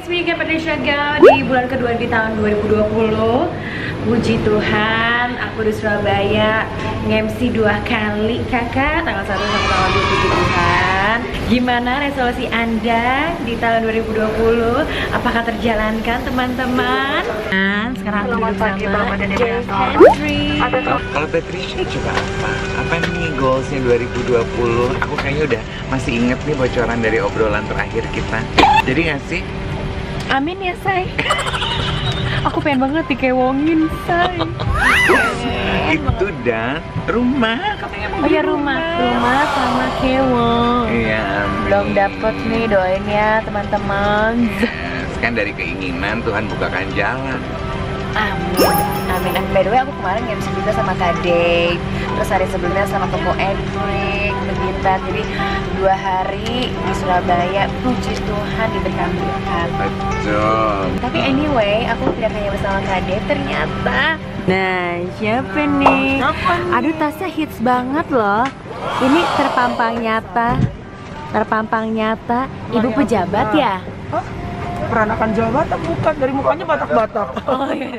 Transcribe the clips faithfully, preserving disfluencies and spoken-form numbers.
it's me Patricia Gao di bulan kedua di tahun dua ribu dua puluh. Puji Tuhan, aku di Surabaya nge-M C dua kali kakak, tanggal satu sampai tanggal dua. Puji Tuhan. Gimana resolusi Anda di tahun dua ribu dua puluh? Apakah terjalankan teman-teman? Dan sekarang aku bersama Jay Henry. Kalau Patricia coba apa? Apa nih goalsnya dua ribu dua puluh? Aku kayaknya udah masih inget nih bocoran dari obrolan terakhir kita. Jadi nggak sih? Amin ya say. Aku pengen banget dikewongin say. Itu dan rumah katanya mau. Oh ya rumah, rumah sama kewong. Iya, amin. Belum dapet nih, doain ya teman-teman. Yes, kan dari keinginan Tuhan bukakan jalan. Amin, amin. And by the way, aku kemarin nge-M C juga sama Kak Dave. Terus hari sebelumnya sama Toko Edric, Begintan. Jadi dua hari di Surabaya, puji Tuhan diberikan berkat. Betul. Tapi anyway, aku tidak hanya bersama Kak Dave, ternyata. Nah, siapa nih? Aduh, tasnya hits banget loh. Ini terpampang nyata, terpampang nyata. Ibu pejabat ya? Hah? Peranakan Jawa Batak bukan, dari mukanya Batak-Batak. Oh iya.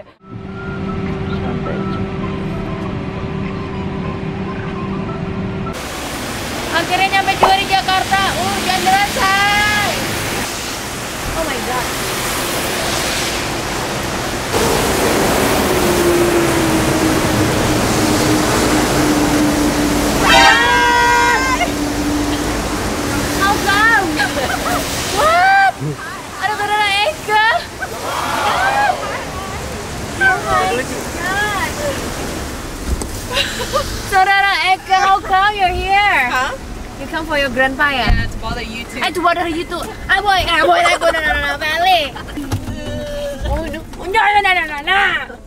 Akhirnya nyampe juga di Jakarta. Uh, hujan deras, say. Oh my god. How come? What? Ada saudara Eka. Oh my god. Saudara Eka, how come you're here? Huh? You come for your grandpa ya? Yeah, to bother you too. Eh, to bother you too. Ah boy, ah boy, ah boy, no no no, balik. Oh no, no no no no no.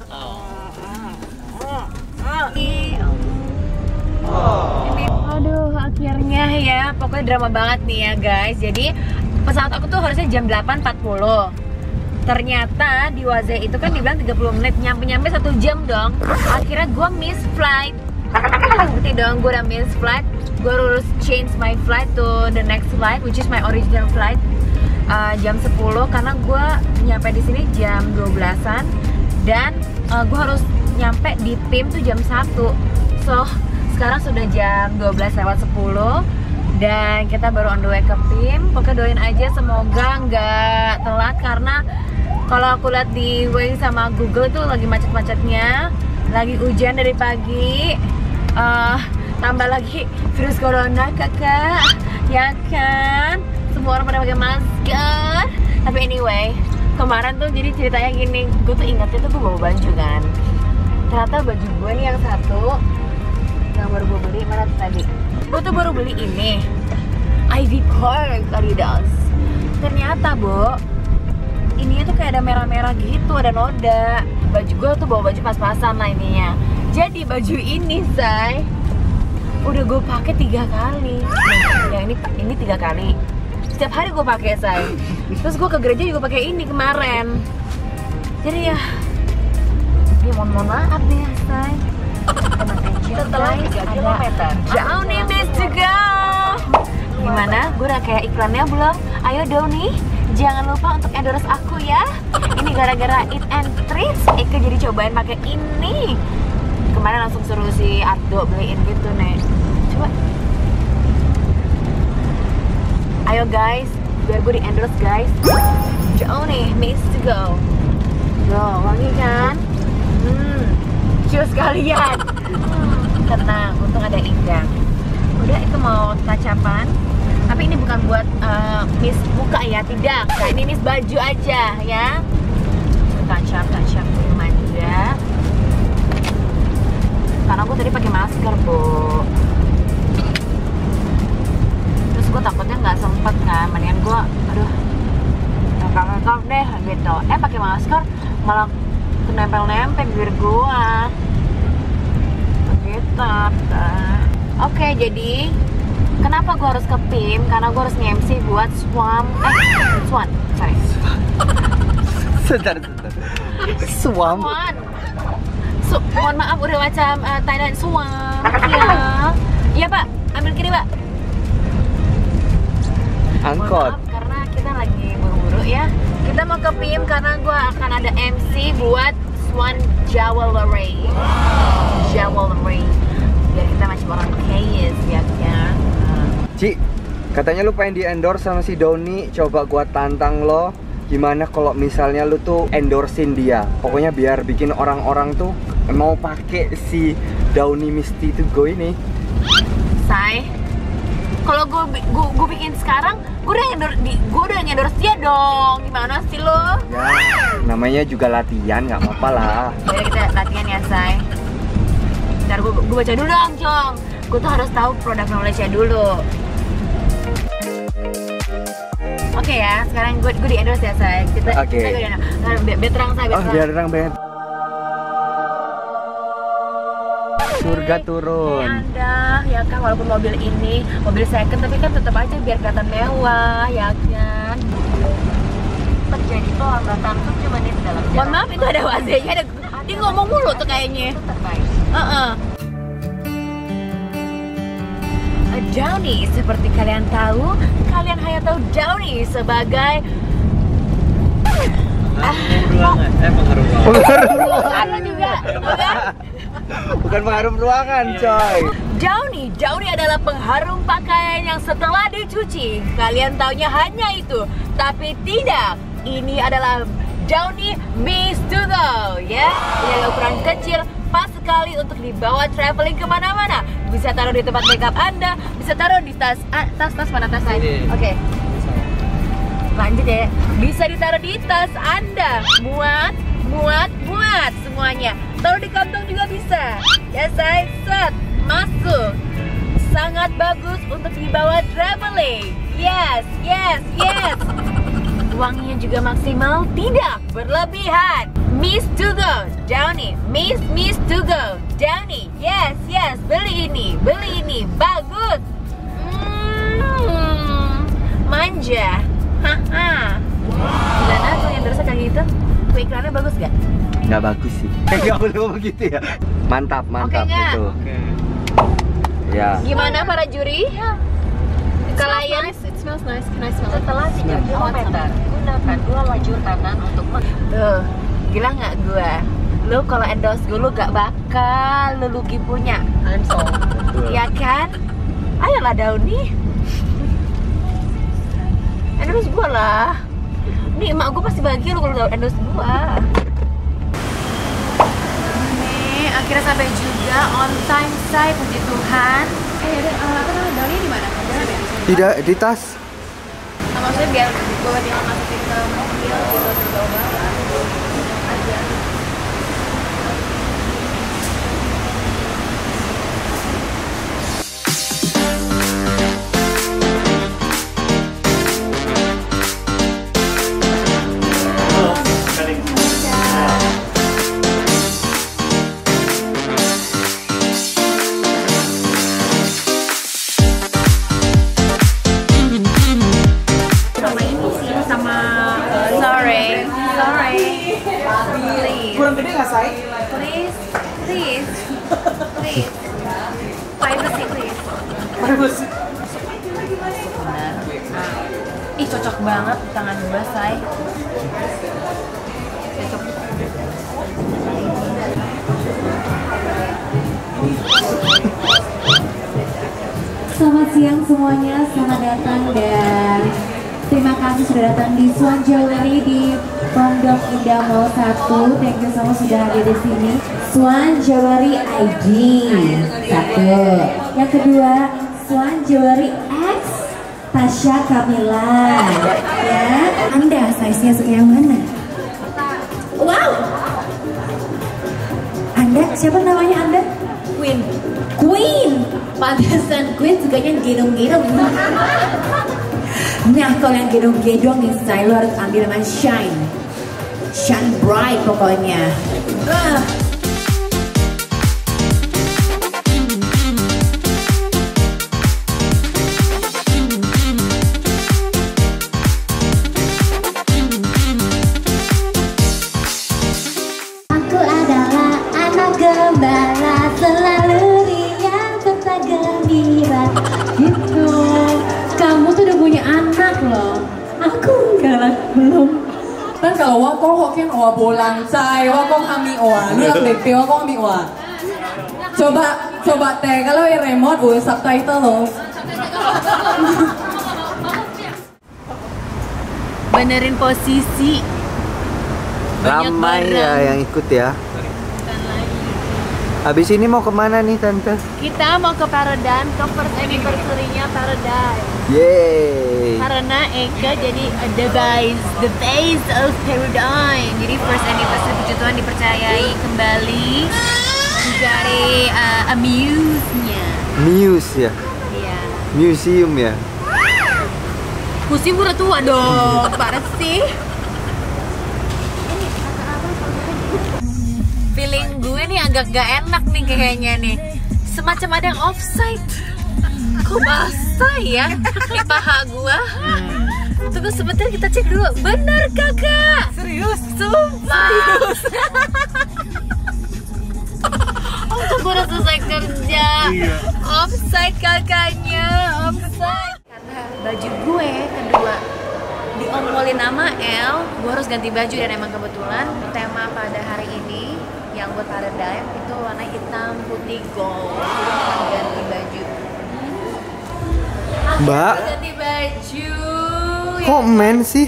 Aduh, akhirnya ya, pokoknya drama banget nih ya guys. Jadi pesawat aku tuh harusnya jam delapan empat puluh. Ternyata di Waze itu kan dibilang tiga puluh menit, nyampe-nyampe satu jam dong. Akhirnya gue miss flight. Ngerti dong, gue udah miss flight. Gue harus change my flight to the next flight, which is my original flight uh, jam sepuluh, karena gue nyampe di sini jam dua belasan dan uh, gue harus nyampe di P I M tuh jam satu. So sekarang sudah jam dua belas lewat sepuluh dan kita baru on the way ke P I M. Pokoknya doain aja semoga nggak telat, karena kalau aku lihat di Waze sama Google itu lagi macet-macetnya, lagi hujan dari pagi. Uh, tambah lagi virus corona kakak, ya kan? Semua orang pada pakai masker. Tapi anyway, kemarin tuh jadi ceritanya gini, gue tuh ingatnya tuh gue bawa baju kan. Ternyata baju gue nih yang satu yang baru gue beli, mana tadi? Gue tuh baru beli ini Ivy Park Adidas. Ternyata Bo, ininya tuh kayak ada merah-merah gitu, ada noda. Baju gue tuh bawa baju pas-pasan lah ininya. Jadi baju ini say udah gue pakai tiga kali. Nah, yang ini ini tiga kali. Setiap hari gue pakai say. Terus gue ke gereja juga pakai ini kemarin. Jadi ya, ya mohon mohon maaf deh say. Setelah tiga kilometer, Downy needs to go. Gimana? Gue udah kayak iklannya belum? Ayo Downy, jangan lupa untuk endorse aku ya. Ini gara-gara Eat and Treats, Eka jadi cobain pakai ini. Kemarin langsung suruh si Ardo beliin gitu nih. Coba. Ayo guys, biar gue di endorse guys. Downy needs to go. Go, wangi kan? Hmm, cheers kalian. Tenang, untung ada Indang. Udah, itu mau tacapan. Tapi ini bukan buat uh, miss muka ya, tidak. Nah, ini miss baju aja ya. Tacap, tacap dulu manja. Karena aku tadi pakai masker, Bu. Terus gue takutnya nggak sempet kan, mendingan gue, aduh, rekam-rekam deh gitu. Eh pakai masker malah nempel-nempel bibir gue. Begitu. Oke, jadi kenapa gue harus ke P I M? Karena gue harus nge-M C buat Swam, eh Swan, sorry. Sebentar, sebentar. Swam. Swan. So, mohon maaf udah macam uh, Thailand Swam. Iya. Iya Pak, ambil kiri Pak. Angkot. Mohon maaf karena kita lagi buru-buru ya. Kita mau ke P I M karena gue akan ada M C buat Swan Jewelry. Jewelry. Biar kita macam orang kaya ya kan. Ci, katanya lu pengen di endorse sama si Doni. Coba gua tantang lo. Gimana kalau misalnya lu tuh endorsein dia? Pokoknya biar bikin orang-orang tuh mau pakai si Downy Misty to Go ini. Say, kalau gue gue gue bikin sekarang, gue udah endorse di, gue udah endorse dia dong. Gimana sih lo? Ya, namanya juga latihan, nggak apa-apa lah. Jadi kita latihan ya, Say. Ntar gue gue baca dulu dong, Cong. Gue tuh harus tahu produk knowledge-nya dulu. Oke okay ya, sekarang gue gue di endorse ya, Say. Kita Oke. Okay. Kita biar, biar terang, Say. Biar Oh, terang. biar terang banget. Surga turun. Ini Anda, ya kan, walaupun mobil ini mobil second, tapi kan tetap aja biar kelihatan mewah, ya kan. Terjadi pelambatan tujuh menit dalam Mohon maaf, itu ada wazirnya, ada dia ngomong mulu tuh kayaknya. itu terbaik. Uh-uh. Downy, seperti kalian tahu, kalian hanya tahu Downy sebagai ruangan, eh pengaruh ruangan. Anu juga, oke? Bukan pengharum ruangan, coy. Downy, Downy adalah pengharum pakaian yang setelah dicuci kalian taunya hanya itu, tapi tidak. Ini adalah Downy Mist to Go, ya. Ini adalah ukuran kecil, pas sekali untuk dibawa traveling kemana-mana. Bisa taruh di tempat makeup Anda, bisa taruh di tas, ah, tas, tas mana tas saya? Ini. Oke. Lanjut ya, bisa ditaruh di tas Anda, muat, muat, muat semuanya. Taruh di kantong juga bisa. Ya, saya set, masuk. Sangat bagus untuk dibawa traveling. Yes, yes, yes. Wanginya juga maksimal, tidak berlebihan. Mist to Go, Downy. Mist, Mist to Go, Downy. Yes, yes, beli ini, beli ini, bagus. Hmm, manja. Haha. Gimana tuh yang terasa kayak gitu? Kue iklannya bagus gak? Nggak bagus sih. Nggak boleh begitu ya. Mantap, mantap Oke, nggak? itu. Oke. Ya. Gimana para juri? Kalian It smells nice. Can I smell it? Setelah tiga kilometer, gunakan dua lajur kanan untuk men tuh, gila nggak gua? Lu kalau endorse gue lu gak bakal lu lugi punya. I'm sold. Betul. Ya kan? Ayolah Downy. Endorse gue lah. Nih emak gue pasti bahagia lu kalau endorse gue. Nih akhirnya sampai juga on time, say, puji Tuhan. Eh ada apa namanya Downy di mana? Tidak di tas. Nah, maksudnya biar gue tinggal masukin ke mobil gitu coba aja. Sorry, sorry, please, Kurang gede nggak, Say? please, please, please, privacy please. Bagus. Benar. Ih cocok banget di tangan gue, say. Cocok. Selamat siang semuanya, selamat datang dan terima kasih sudah datang di Swan Jewelry di Pondok Indah Mall satu. Thank you so much sudah hadir di sini. Swan Jewelry I D satu. Yang kedua, Swan Jewelry X Tasya Kamila. Ya, Anda size-nya suka yang mana? Wow. Anda siapa namanya Anda? Queen. Queen. Pantesan Queen sukanya gedong-gedong. Nah, kalau yang gedong-gedong nih, saya lo harus ambil nama Shine. Shine bright pokoknya. Ah. Aku adalah anak gembala, selalu riang serta gembira. Gitu. Kamu tuh udah punya anak loh. Aku enggak lah, belum. 但係我講學傾我冇冷仔，我講哈密話，你諗你俾我講哈密話。Coba coba teh kalau yang remote gue subtitle loh. Benerin posisi. Ramai ya yang ikut ya. Habis ini mau kemana nih Tante? Kita mau ke Paradigm, ke first anniversary-nya Paradigm. Yeay. Karena Eka jadi the guys, the face of Paradigm. Jadi first anniversary puji Tuhan dipercayai kembali dari uh, Amuse-nya. Muse ya? Iya. Museum ya? Museum udah tua dong, parah sih. Feeling gue nih agak gak enak nih kayaknya nih. Semacam ada yang offside. Kok basah ya di paha gue? Tunggu sebentar kita cek dulu. Bener kakak? Serius? Sumpah. Serius? Untung gue udah selesai kerja. Offside kakaknya, offside. Karena baju gue kedua diomongin nama El, gue harus ganti baju dan emang kebetulan tema pada hari ini yang buat Paradigm itu warna hitam putih gold. Jadi mau ganti baju. Mbak, Aku ganti baju. kok men sih?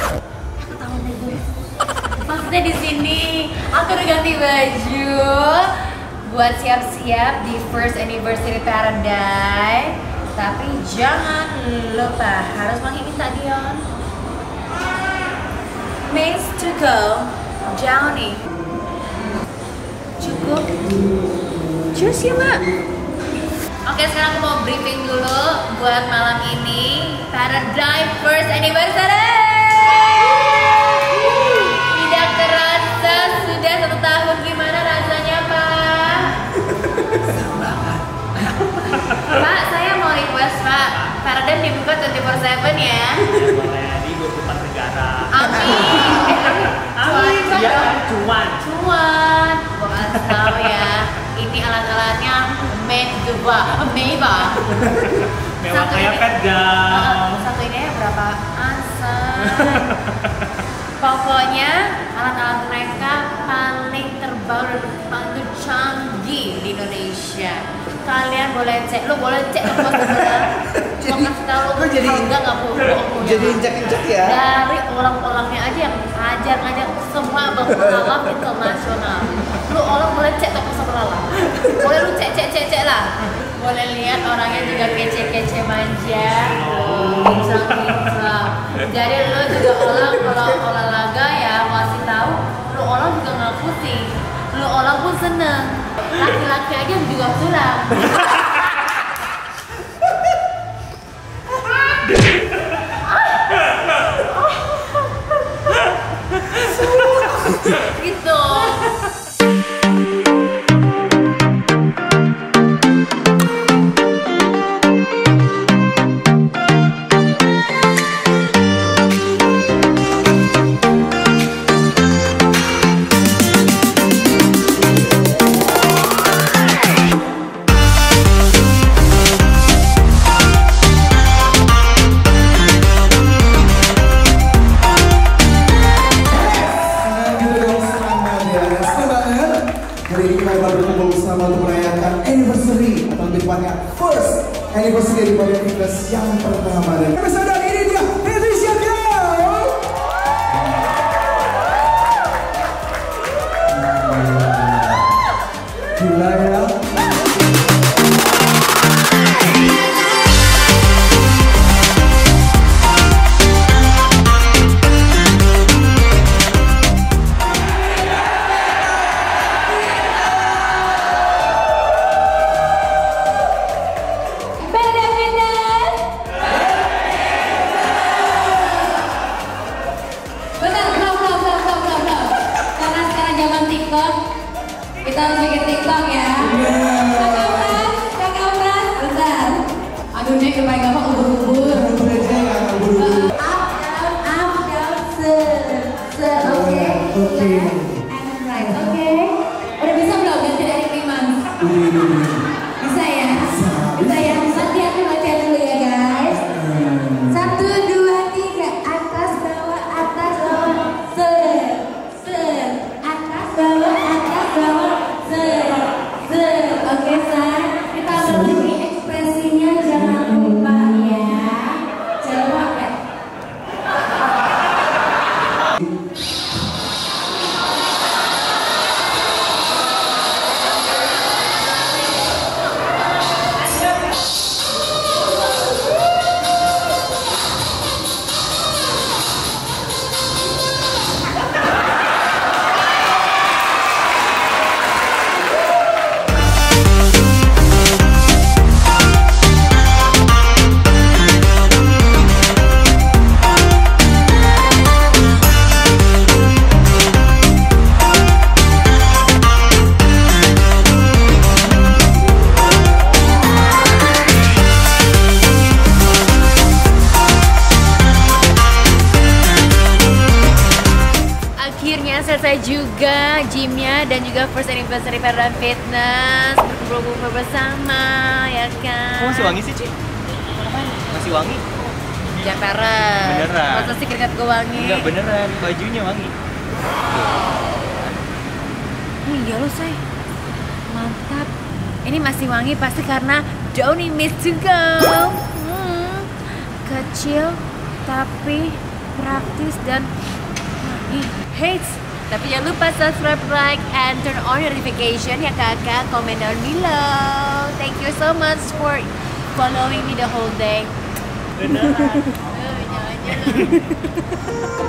Maksudnya di sini aku udah ganti baju buat siap-siap di first anniversary Paradigm. Tapi jangan lupa harus pakai stadion. Mace to go, jauh nih. Cukup. Cheers ya Mak. Oke sekarang aku mau briefing dulu buat malam ini Paradigm first anniversary. Tidak terasa sudah satu tahun, gimana rasanya Pak? Pak, saya mau request Pak, Paradigm dibuka dua puluh empat jam ya. Boleh di dua puluh empat negara. Amin. Eh, amin. Cuan, cuan Iya, dong. cuan. Cuan. Gua kasih tahu ya, ini alat-alatnya made Dubai, mewah. Mewah Satu kayak ini- pedang. Uh, Satu ini berapa asan? Pokoknya alat-alat mereka paling terbaru dan paling canggih di Indonesia. Kalian boleh cek, lu boleh cek ke pos sebelah. Cuma kasih tahu lu jadi- kalau enggak nggak punya. Jadi injak-injak ya? Dari orang-orangnya aja yang ngajak-ngajak semua bang alam internasional. Lu orang boleh cek toko sebelah. Boleh lu cek cek cek cek lah. Boleh lihat orangnya juga kece-kece manja, kinclong-kinclong. Jadi lu juga orang kalau olahraga ya kasih tahu, lu orang juga nggak pusing, lu orang pun seneng. Laki-laki aja juga sulam. Gitu. Hari ini kita berkumpul bersama untuk merayakan anniversary atau lebih tepatnya first anniversary dari Paradigm Fitness yang pertama. Dan episode ini dia Patricia Girl. Gila ya. Bentar, belum, belum, belum, belum, belum, belum. Karena sekarang zaman TikTok, kita harus bikin TikTok ya. Kakak Pras, kakak Pras, bentar. Aduh, nih paling gampang ubur-ubur. Up, down, up, down, ser, ser, oke. Oke. Left and right, oke. Udah bisa belum ganti dari Piman? Bisa ya? Bisa ya? Latihan dulu, latihan dulu ya guys. Satu, dua, tiga, atas, bawah, atas, bawah, se, selesai juga gymnya dan juga first anniversary Paradigm Fitness, berkumpul-kumpul bersama, ya kan? Kok masih wangi sih, Ci? Masih wangi? Jangan parah. Beneran. Masa sih keringat gue wangi? Enggak beneran, bajunya wangi. Oh iya lo say, mantap. Ini masih wangi pasti karena don't miss to go. Hmm. Kecil tapi praktis dan wangi. Hey, tapi jangan lupa subscribe, like, and turn on notification ya kakak. Comment down below. Thank you so much for following me the whole day. Beneran. Eh, jangan-jangan.